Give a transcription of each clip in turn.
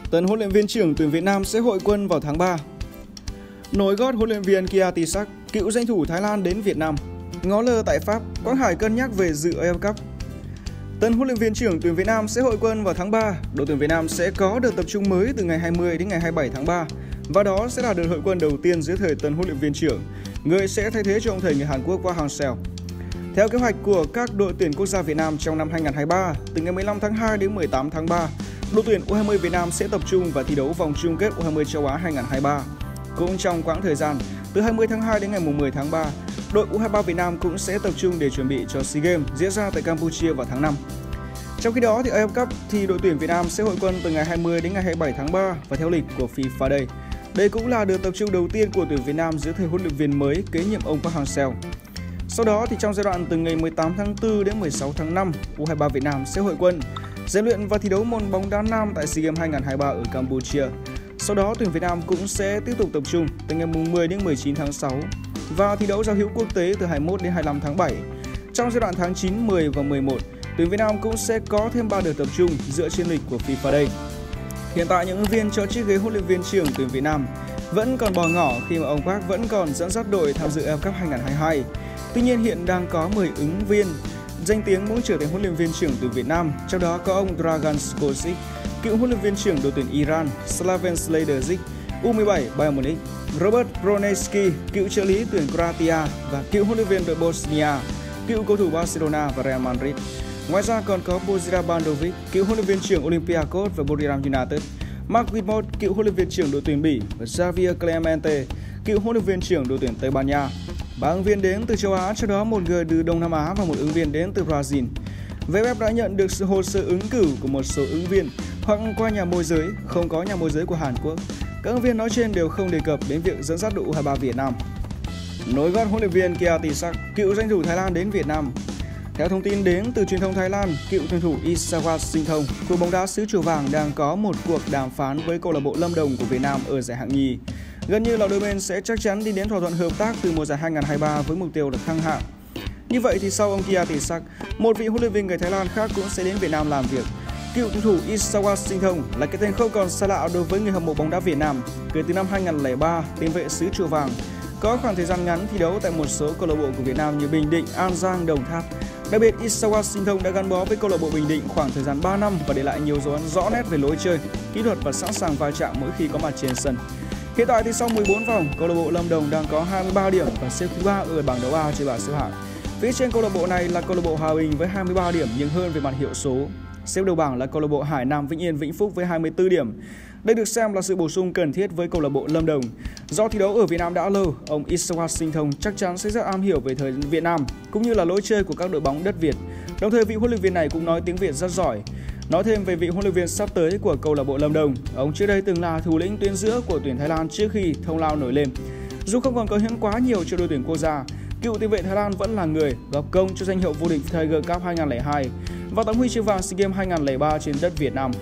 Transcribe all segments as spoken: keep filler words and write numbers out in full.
Tân huấn luyện viên trưởng tuyển Việt Nam sẽ hội quân vào tháng ba. Nối gót huấn luyện viên Kiatisak, cựu danh thủ Thái Lan đến Việt Nam. Ngó lơ tại Pháp, Quang Hải cân nhắc về dự a ép ép Cup. Tân huấn luyện viên trưởng tuyển Việt Nam sẽ hội quân vào tháng ba. Đội tuyển Việt Nam sẽ có đợt tập trung mới từ ngày hai mươi đến ngày hai mươi bảy tháng ba. Và đó sẽ là đợt hội quân đầu tiên dưới thời tân huấn luyện viên trưởng, người sẽ thay thế cho ông thầy người Hàn Quốc Park Hang-seo. Theo kế hoạch của các đội tuyển quốc gia Việt Nam trong năm hai nghìn không trăm hai mươi ba, từ ngày mười lăm tháng hai đến mười tám tháng ba, đội tuyển u hai mươi Việt Nam sẽ tập trung và thi đấu vòng chung kết u hai mươi châu Á hai nghìn không trăm hai mươi ba. Cũng trong quãng thời gian từ hai mươi tháng hai đến ngày mười tháng ba, đội u hai mươi ba Việt Nam cũng sẽ tập trung để chuẩn bị cho SEA Games diễn ra tại Campuchia vào tháng năm. Trong khi đó thì a ép ép Cup thì đội tuyển Việt Nam sẽ hội quân từ ngày hai mươi đến ngày hai mươi bảy tháng ba và theo lịch của FIFA Day. Đây cũng là đợt tập trung đầu tiên của tuyển Việt Nam dưới thời huấn luyện viên mới kế nhiệm ông Park Hang-seo. Sau đó thì trong giai đoạn từ ngày mười tám tháng tư đến mười sáu tháng năm, u hai mươi ba Việt Nam sẽ hội quân, rèn luyện và thi đấu môn bóng đá nam tại SEA Games hai nghìn không trăm hai mươi ba ở Campuchia. Sau đó tuyển Việt Nam cũng sẽ tiếp tục tập trung từ ngày mười đến mười chín tháng sáu và thi đấu giao hữu quốc tế từ hai mươi mốt đến hai mươi lăm tháng bảy. Trong giai đoạn tháng chín, mười và mười một, tuyển Việt Nam cũng sẽ có thêm ba đợt tập trung dựa trên lịch của FIFA Day. Hiện tại những ứng viên cho chiếc ghế huấn luyện viên trưởng tuyển Việt Nam vẫn còn bỏ ngỏ khi mà ông Park vẫn còn dẫn dắt đội tham dự a ép ép Cup hai nghìn không trăm hai mươi hai. Tuy nhiên hiện đang có mười ứng viên danh tiếng muốn trở thành huấn luyện viên trưởng tuyển Việt Nam, trong đó có ông Dragan Skocic, cựu huấn luyện viên trưởng đội tuyển Iran, Slaven Sladžić, u mười bảy Bayern Munich, Robert Brunelleschi, cựu trợ lý tuyển Croatia và cựu huấn luyện viên đội Bosnia, cựu cầu thủ Barcelona và Real Madrid. Ngoài ra còn có Bozira Bandovic, cựu huấn luyện viên trưởng Olympiacos và Buriram United, Mark Whitmore, cựu huấn luyện viên trưởng đội tuyển Bỉ và Javier Clemente, cựu huấn luyện viên trưởng đội tuyển Tây Ban Nha. Ba ứng viên đến từ châu Á, trong đó một người từ Đông Nam Á và một ứng viên đến từ Brazil. vê ép ép đã nhận được sự hồ sơ ứng cử của một số ứng viên hoặc qua nhà môi giới, không có nhà môi giới của Hàn Quốc. Các ứng viên nói trên đều không đề cập đến việc dẫn dắt đội u hai mươi ba Việt Nam. Nối gót huấn luyện viên Kiatisak, cựu danh thủ Thái Lan đến Việt Nam. Theo thông tin đến từ truyền thông Thái Lan, cựu tuyển thủ Isawat Singthong của bóng đá xứ Chùa Vàng đang có một cuộc đàm phán với câu lạc bộ Lâm Đồng của Việt Nam ở giải hạng nhì. Gần như là đôi bên sẽ chắc chắn đi đến thỏa thuận hợp tác từ mùa giải hai nghìn không trăm hai mươi ba với mục tiêu là thăng hạng. Như vậy thì sau ông Kiatisak, một vị huấn luyện viên người Thái Lan khác cũng sẽ đến Việt Nam làm việc. Cựu tuyển thủ Isawat Singthong là cái tên không còn xa lạ đối với người hâm mộ bóng đá Việt Nam. Kể từ năm hai nghìn không trăm lẻ ba, tiền vệ xứ Chùa Vàng có khoảng thời gian ngắn thi đấu tại một số câu lạc bộ của Việt Nam như Bình Định, An Giang, Đồng Tháp. Đặc biệt, Isawat Singthong đã gắn bó với câu lạc bộ Bình Định khoảng thời gian ba năm và để lại nhiều dấu ấn rõ nét về lối chơi, kỹ thuật và sẵn sàng va chạm mỗi khi có mặt trên sân. Hiện tại thì sau mười bốn vòng, câu lạc bộ Lâm Đồng đang có hai mươi ba điểm và xếp thứ ba ở bảng đấu A trên bảng xếp hạng. Phía trên câu lạc bộ này là câu lạc bộ Hòa Bình với hai mươi ba điểm nhưng hơn về mặt hiệu số. Xếp đầu bảng là câu lạc bộ Hải Nam Vĩnh Yên Vĩnh Phúc với hai mươi tư điểm. Đây được xem là sự bổ sung cần thiết với câu lạc bộ Lâm Đồng. Do thi đấu ở Việt Nam đã lâu, ông Isawat Singthong chắc chắn sẽ rất am hiểu về thời Việt Nam cũng như là lối chơi của các đội bóng đất Việt. Đồng thời vị huấn luyện viên này cũng nói tiếng Việt rất giỏi. Nói thêm về vị huấn luyện viên sắp tới của câu lạc bộ Lâm Đồng, ông trước đây từng là thủ lĩnh tuyến giữa của tuyển Thái Lan trước khi Thông Lao nổi lên. Dù không còn có hiến quá nhiều cho đội tuyển quốc gia, cựu tiền vệ Thái Lan vẫn là người góp công cho danh hiệu vô địch Tiger Cup hai nghìn không trăm lẻ hai và tấm huy chương vàng SEA Games hai nghìn không trăm lẻ ba trên đất Việt Nam.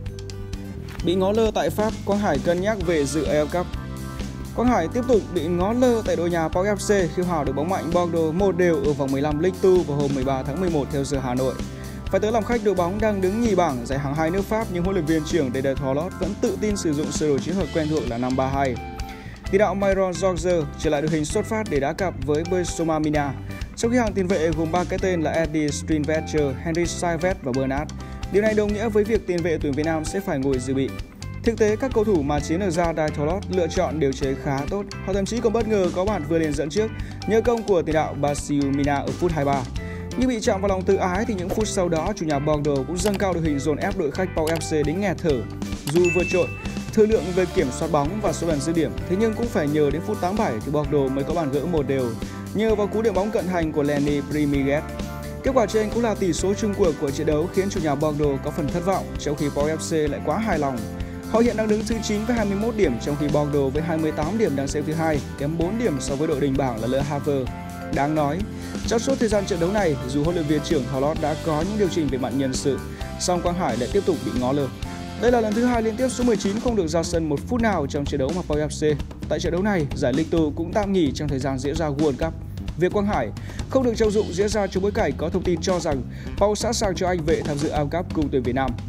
Bị ngó lơ tại Pháp, Quang Hải cân nhắc về dự a ép ép Cup. Quang Hải tiếp tục bị ngó lơ tại đội nhà pê a úc ép xê khi hòa được bóng mạnh Bordeaux một đều ở vòng mười lăm League hai vào hôm mười ba tháng mười một theo giờ Hà Nội. Phải tới làm khách đội bóng đang đứng nhì bảng giải hạng hai nước Pháp, nhưng huấn luyện viên trưởng Didier Deschamps vẫn tự tin sử dụng sơ đồ chiến thuật quen thuộc là năm ba hai. Tiền đạo Myron George trở lại đội hình xuất phát để đá cặp với Besoma Mina, trong khi hàng tiền vệ gồm ba cái tên là Eddie Steenwetter, Henry Saivet và Bernat. Điều này đồng nghĩa với việc tiền vệ tuyển Việt Nam sẽ phải ngồi dự bị. Thực tế, các cầu thủ mà chiến lược gia Deschamps lựa chọn đều chơi khá tốt. Họ thậm chí còn bất ngờ có bàn vừa lên dẫn trước nhờ công của tiền đạo Basiu Mina ở phút hai mươi ba. Nhưng bị chạm vào lòng tự ái thì những phút sau đó, chủ nhà Bordeaux cũng dâng cao đội hình dồn ép đội khách pê a úc ép xê đến nghẹt thở. Dù vượt trội thời lượng về kiểm soát bóng và số lần dứt điểm, thế nhưng cũng phải nhờ đến phút tám mươi bảy thì Bordeaux mới có bàn gỡ một đều nhờ vào cú điểm bóng cận thành của Lenny Primiguez. Kết quả trên cũng là tỷ số chung cuộc của trận đấu khiến chủ nhà Bordeaux có phần thất vọng, trong khi pê a úc ép xê lại quá hài lòng. Họ hiện đang đứng thứ chín với hai mươi mốt điểm, trong khi Bordeaux với hai mươi tám điểm đang xếp thứ hai, kém bốn điểm so với đội đình bảng là Le Havre. Đáng nói, trong suốt thời gian trận đấu này, dù huấn luyện viên trưởng Thorlot đã có những điều chỉnh về mặt nhân sự, song Quang Hải lại tiếp tục bị ngó lơ. Đây là lần thứ hai liên tiếp số mười chín không được ra sân một phút nào trong trận đấu mà pê a úc ép xê. Tại trận đấu này, giải League hai cũng tạm nghỉ trong thời gian diễn ra World Cup. Việc Quang Hải không được trọng dụng diễn ra trong bối cảnh có thông tin cho rằng Paul sẵn sàng cho anh vệ tham dự a ép ép Cup cùng tuyển Việt Nam.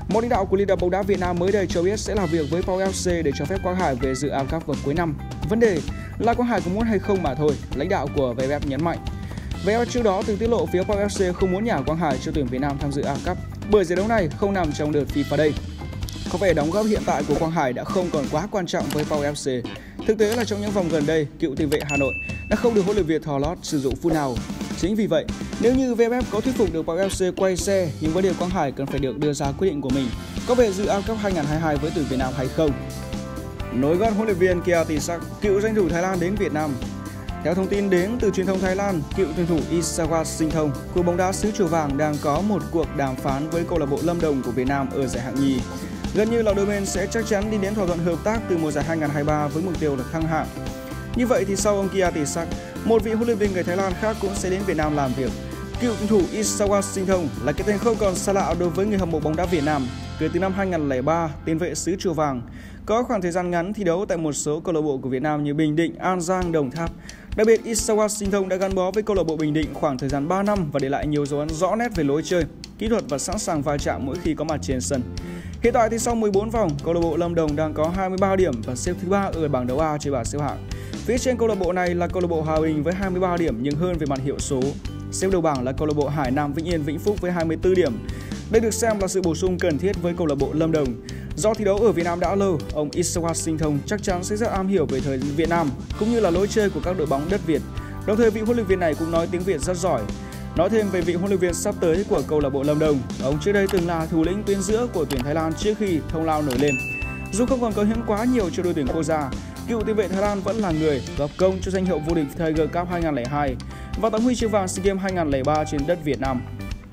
Một lãnh đạo của Liên đoàn bóng đá Việt Nam mới đây cho biết sẽ làm việc với pê o ép xê để cho phép Quang Hải về dự a ép ép Cup vào cuối năm. Vấn đề là Quang Hải có muốn hay không mà thôi, lãnh đạo của vê ép ép nhấn mạnh. vê ép ép trước đó từng tiết lộ phía pê o ép xê không muốn nhả Quang Hải cho tuyển Việt Nam tham dự a ép ép Cup bởi giải đấu này không nằm trong đợt FIFA Day. Có vẻ đóng góp hiện tại của Quang Hải đã không còn quá quan trọng với pê o ép xê. Thực tế là trong những vòng gần đây, cựu tiền vệ Hà Nội đã không được huấn luyện viên Thò Lót sử dụng phút nào. Chính vì vậy, nếu như vê ép ép có thuyết phục được pê o ép xê quay xe, nhưng vấn đề Quang Hải cần phải được đưa ra quyết định của mình có về dự a ép ép Cup hai không hai hai với tuyển Việt Nam hay không. Nối gót huấn luyện viên Kiatisak, cựu danh thủ Thái Lan đến Việt Nam. Theo thông tin đến từ truyền thông Thái Lan, cựu tuyển thủ Isawat Singthong của bóng đá xứ Chùa Vàng đang có một cuộc đàm phán với câu lạc bộ Lâm Đồng của Việt Nam ở giải hạng nhì. Gần như là đôi bên sẽ chắc chắn đi đến thỏa thuận hợp tác từ mùa giải hai không hai ba với mục tiêu là thăng hạng. Như vậy thì sau ông Kiatisak, một vị huấn luyện viên người Thái Lan khác cũng sẽ đến Việt Nam làm việc. Cựu tuyển thủ Isawat Singthong là cái tên không còn xa lạ đối với người hâm mộ bóng đá Việt Nam. Kể từ năm hai không không ba, tiền vệ xứ Chùa Vàng có khoảng thời gian ngắn thi đấu tại một số câu lạc bộ của Việt Nam như Bình Định, An Giang, Đồng Tháp. Đặc biệt, Isawat Singthong đã gắn bó với câu lạc bộ Bình Định khoảng thời gian ba năm và để lại nhiều dấu ấn rõ nét về lối chơi, kỹ thuật và sẵn sàng va chạm mỗi khi có mặt trên sân. Hiện tại thì sau mười bốn vòng, câu lạc bộ Lâm Đồng đang có hai mươi ba điểm và xếp thứ ba ở bảng đấu A trên bảng xếp hạng. Phía trên câu lạc bộ này là câu lạc bộ Hòa Bình với hai mươi ba điểm nhưng hơn về mặt hiệu số. Xếp đầu bảng là câu lạc bộ Hải Nam Vĩnh Yên Vĩnh Phúc với hai mươi tư điểm. Đây được xem là sự bổ sung cần thiết với câu lạc bộ Lâm Đồng. Do thi đấu ở Việt Nam đã lâu, ông Isawat Singthong chắc chắn sẽ rất am hiểu về thời Việt Nam cũng như là lối chơi của các đội bóng đất Việt. Đồng thời vị huấn luyện viên này cũng nói tiếng Việt rất giỏi. Nói thêm về vị huấn luyện viên sắp tới của câu lạc bộ Lâm Đồng, ông trước đây từng là thủ lĩnh tuyến giữa của tuyển Thái Lan trước khi Thông Lao nổi lên. Dù không còn cống hiến quá nhiều cho đội tuyển quốc gia, cựu tiền vệ Thái Lan vẫn là người góp công cho danh hiệu vô địch Tiger Cup hai không không hai và tấm huy chương vàng SEA Games hai không không ba trên đất Việt Nam.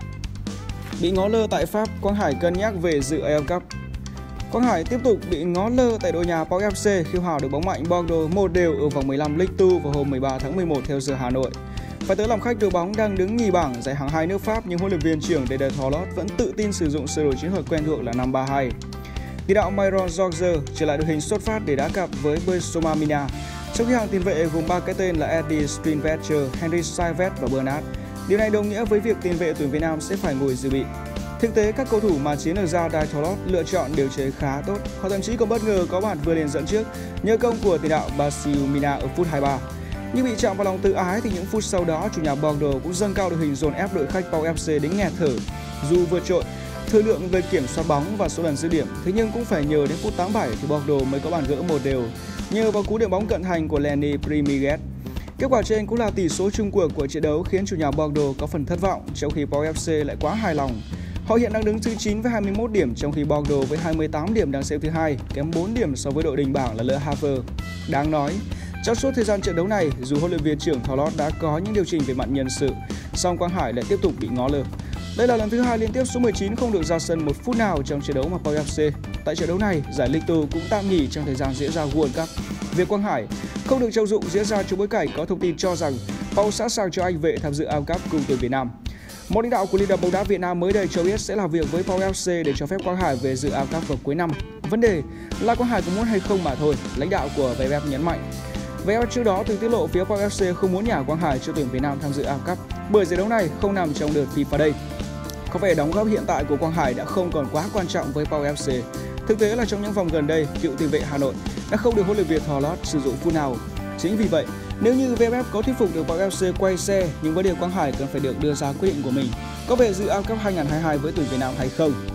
Bị ngó lơ tại Pháp, Quang Hải cân nhắc về dự a ép ép Cup. Quang Hải tiếp tục bị ngó lơ tại đội nhà pê o ép xê khi hòa được bóng mạnh Bordeaux một đều ở vòng mười lăm League hai vào hôm mười ba tháng mười một theo giờ Hà Nội. Phải tới làm khách đội bóng đang đứng nhì bảng giải hạng hai nước Pháp, nhưng huấn luyện viên trưởng Didier Thorlot vẫn tự tin sử dụng sơ đồ chiến thuật quen thuộc là năm ba hai. Tiền đạo Myron George trở lại đội hình xuất phát để đá cặp với Besoma Mina, trong khi hàng tiền vệ gồm ba cái tên là Eddie Steinwetter, Henry Saivet và Bernard. Điều này đồng nghĩa với việc tiền vệ tuyển Việt Nam sẽ phải ngồi dự bị. Thực tế, các cầu thủ mà chiến lược gia Didier Thorlot lựa chọn đều chơi khá tốt. Họ thậm chí còn bất ngờ có bàn vừa lên dẫn trước nhờ công của tiền đạo Basiu Mina ở phút hai mươi ba. Nhưng bị chạm vào lòng tự ái thì những phút sau đó, chủ nhà Bordeaux cũng dâng cao đội hình dồn ép đội khách pê o ép xê đến nghẹt thở. Dù vượt trội thời lượng về kiểm soát bóng và số lần dứt điểm, thế nhưng cũng phải nhờ đến phút tám mươi bảy thì Bordeaux mới có bàn gỡ một đều nhờ vào cú điểm bóng cận thành của Lenny Primiguez. Kết quả trên cũng là tỷ số chung cuộc của trận đấu khiến chủ nhà Bordeaux có phần thất vọng, trong khi pê o ép xê lại quá hài lòng. Họ hiện đang đứng thứ chín với hai mươi mốt điểm, trong khi Bordeaux với hai mươi tám điểm đang xếp thứ hai, kém bốn điểm so với đội đình bảng là Le Havre. Đáng nói, trong suốt thời gian trận đấu này, dù huấn luyện viên trưởng Thorlot đã có những điều chỉnh về mặt nhân sự, song Quang Hải lại tiếp tục bị ngó lơ. Đây là lần thứ hai liên tiếp số mười chín không được ra sân một phút nào trong trận đấu mà pê o ép xê. Tại trận đấu này, giải League hai cũng tạm nghỉ trong thời gian diễn ra World Cup. Việc Quang Hải không được trọng dụng diễn ra trong bối cảnh có thông tin cho rằng pê o sẵn sàng cho anh vệ tham dự a ép ép Cup cùng tuyển Việt Nam. Một lãnh đạo của Liên đoàn bóng đá Việt Nam mới đây cho biết sẽ làm việc với pê o ép xê để cho phép Quang Hải về dự a ép ép Cup vào cuối năm. Vấn đề là Quang Hải có muốn hay không mà thôi, lãnh đạo của vê ép ép nhấn mạnh. vê ép ép trước đó từng tiết lộ phía pê o ép xê không muốn nhả Quang Hải cho tuyển Việt Nam tham dự a ép ép Cup bởi giải đấu này không nằm trong đợt FIFA Day. Có vẻ đóng góp hiện tại của Quang Hải đã không còn quá quan trọng với pê o ép xê. Thực tế là trong những vòng gần đây, cựu tiền vệ Hà Nội đã không được huấn luyện viên Thò Lót sử dụng phút nào. Chính vì vậy, nếu như vê ép ép có thuyết phục được pê o ép xê quay xe, nhưng vấn đề Quang Hải cần phải được đưa ra quyết định của mình có về dự a ép ép Cup hai không hai hai với tuyển Việt Nam hay không.